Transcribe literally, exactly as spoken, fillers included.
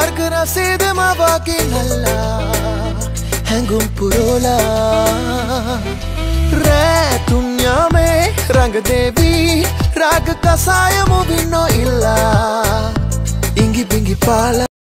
වර්ග රසේදම වගේ නල්ලා හැඟුම් පුරෝලා රෑ තුන් යාමේ රඟ දෙවී රාග කසාය මුවින් නොඉල්ලා ඉඟි බිඟි පාලා